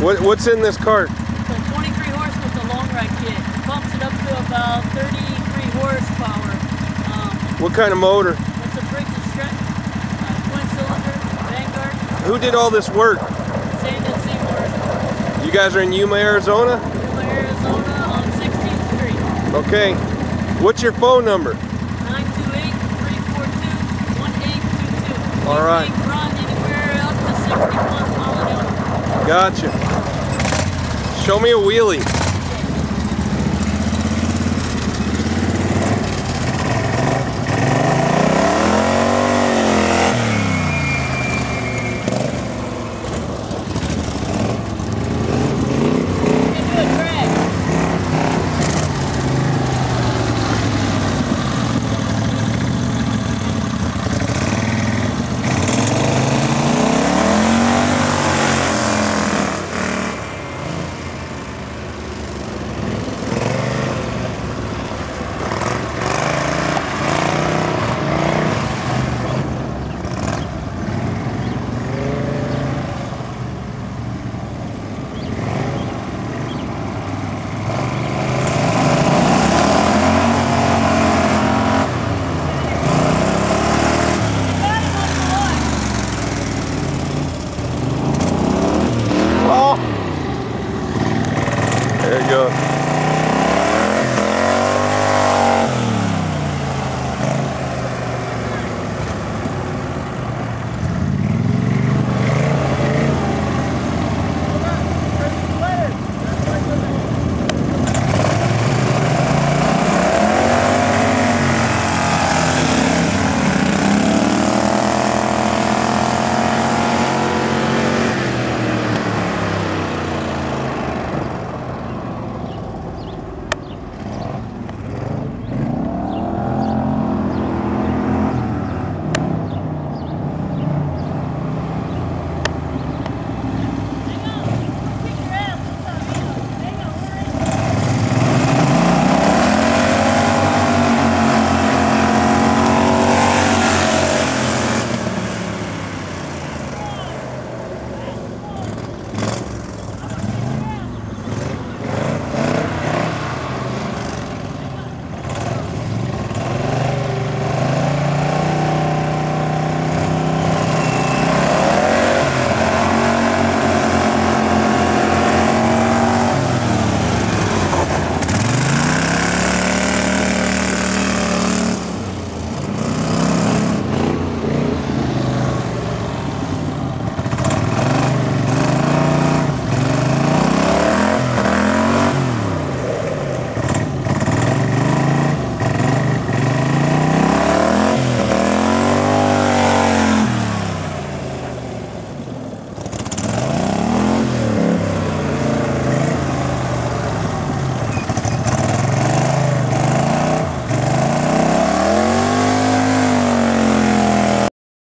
What's in this cart? It's a 23 horse with a long ride kit. It pumps it up to about 33 horsepower. What kind of motor? It's a Briggs & Stratton twin cylinder Vanguard. Who did all this work? Sand & Seymour. You guys are in Yuma, Arizona? Yuma, Arizona on 16th Street. Okay. What's your phone number? 928-342-1822. All right. You can run anywhere up to 60+ miles an hour. Gotcha. Show me a wheelie.